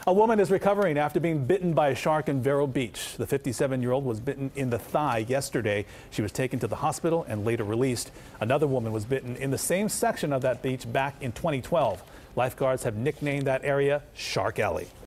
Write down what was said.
A woman is recovering after being bitten by a shark in Vero Beach. The 57-year-old was bitten in the thigh yesterday. She was taken to the hospital and later released. Another woman was bitten in the same section of that beach back in 2012. Lifeguards have nicknamed that area Shark Alley.